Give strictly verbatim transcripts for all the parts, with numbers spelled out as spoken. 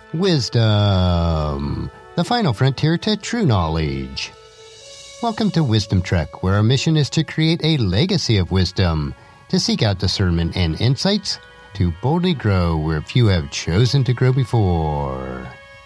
Wisdom, the final frontier to true knowledge. Welcome to Wisdom Trek, where our mission is to create a legacy of wisdom, to seek out discernment and insights, to boldly grow where few have chosen to grow before.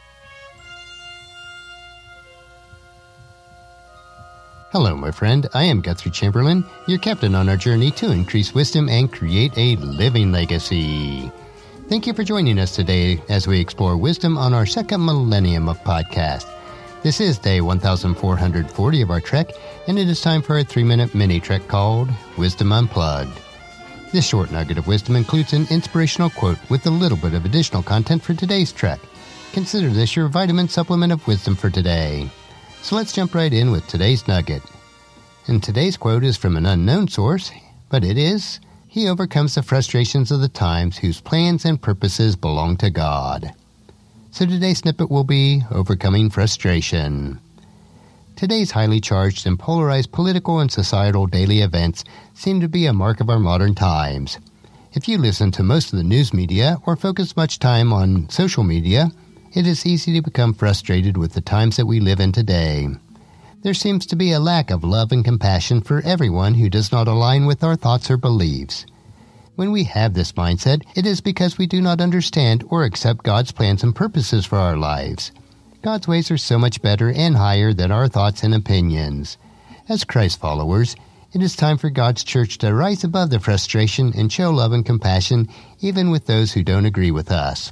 Hello, my friend. I am Guthrie Chamberlain, your captain on our journey to increase wisdom and create a living legacy. Thank you for joining us today as we explore wisdom on our second millennium of podcast. This is day one thousand four hundred forty of our trek, and it is time for a three-minute mini-trek called Wisdom Unplugged. This short nugget of wisdom includes an inspirational quote with a little bit of additional content for today's trek. Consider this your vitamin supplement of wisdom for today. So let's jump right in with today's nugget. And today's quote is from an unknown source, but it is, "He overcomes the frustrations of the times whose plans and purposes belong to God." So today's snippet will be Overcoming Frustration. Today's highly charged and polarized political and societal daily events seem to be a mark of our modern times. If you listen to most of the news media or focus much time on social media, it is easy to become frustrated with the times that we live in today. There seems to be a lack of love and compassion for everyone who does not align with our thoughts or beliefs. When we have this mindset, it is because we do not understand or accept God's plans and purposes for our lives. God's ways are so much better and higher than our thoughts and opinions. As Christ followers, it is time for God's church to rise above the frustration and show love and compassion even with those who don't agree with us.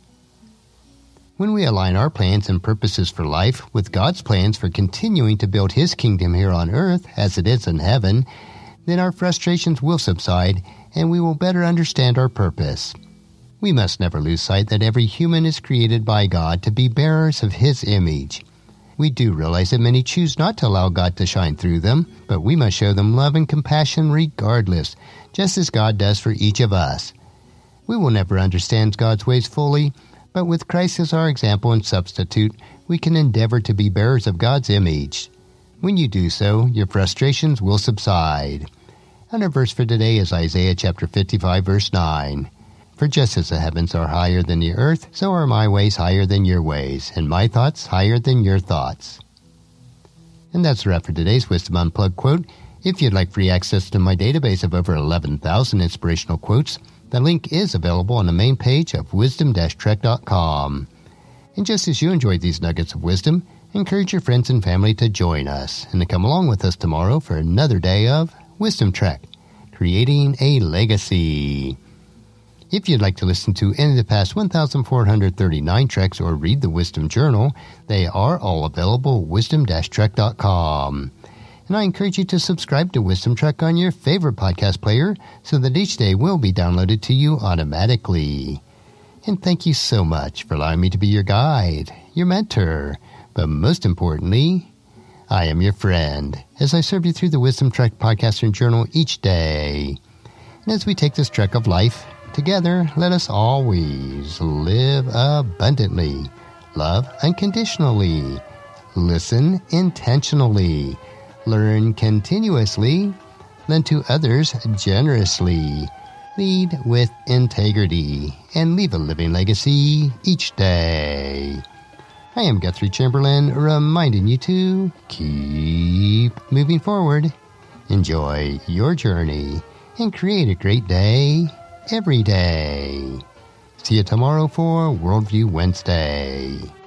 When we align our plans and purposes for life with God's plans for continuing to build His kingdom here on earth as it is in heaven, then our frustrations will subside and we will better understand our purpose. We must never lose sight that every human is created by God to be bearers of His image. We do realize that many choose not to allow God to shine through them, but we must show them love and compassion regardless, just as God does for each of us. We will never understand God's ways fully, but with Christ as our example and substitute, we can endeavor to be bearers of God's image. When you do so, your frustrations will subside. And our verse for today is Isaiah chapter fifty-five, verse nine. "For just as the heavens are higher than the earth, so are my ways higher than your ways, and my thoughts higher than your thoughts." And that's a wrap for today's Wisdom Unplugged quote. If you'd like free access to my database of over eleven thousand inspirational quotes, the link is available on the main page of wisdom dash trek dot com. And just as you enjoyed these nuggets of wisdom, encourage your friends and family to join us and to come along with us tomorrow for another day of Wisdom Trek, creating a legacy. If you'd like to listen to any of the past one thousand four hundred thirty-nine treks or read the Wisdom Journal, they are all available at wisdom dash trek dot com. And I encourage you to subscribe to Wisdom Trek on your favorite podcast player so that each day will be downloaded to you automatically. And thank you so much for allowing me to be your guide, your mentor, but most importantly, I am your friend as I serve you through the Wisdom Trek podcast and journal each day. And as we take this trek of life together, let us always live abundantly, love unconditionally, listen intentionally, learn continuously, lend to others generously, lead with integrity, and leave a living legacy each day. I am Guthrie Chamberlain, reminding you to keep moving forward, enjoy your journey, and create a great day every day. See you tomorrow for Worldview Wednesday.